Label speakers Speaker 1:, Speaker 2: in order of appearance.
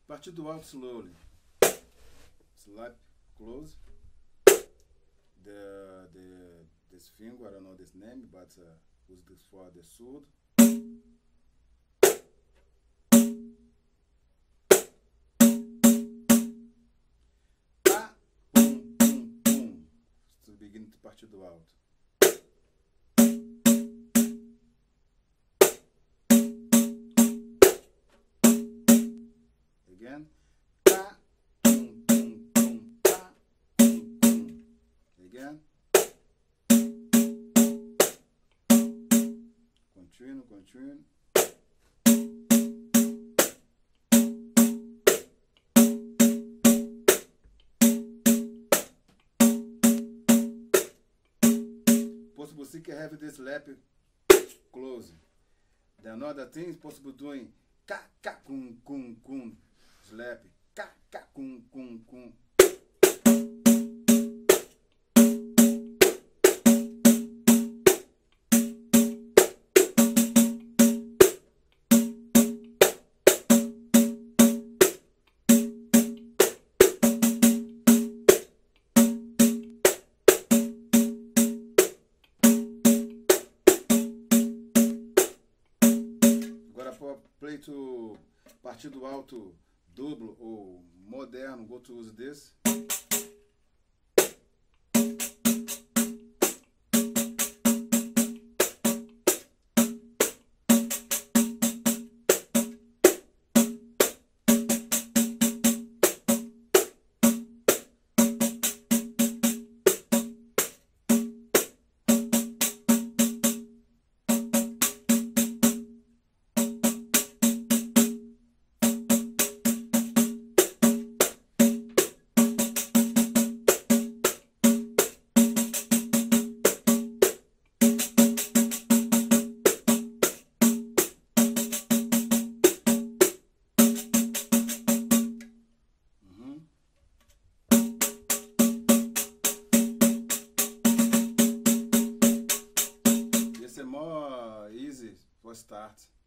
Speaker 1: Partido alto slowly. Slap close. This finger, I don't know this name, but use this for the surdo. Tá, pum, pum, pum. To begin to partido alto. Again. Tá, pum, pum, pum, tá, pum, pum. Again. Continue. Possible you can have this lap close. The another thing is possible doing ka ka kun kun kun slap ka ka kun kun kun. Play to partido alto duplo ou moderno, go to use this. More easy for start.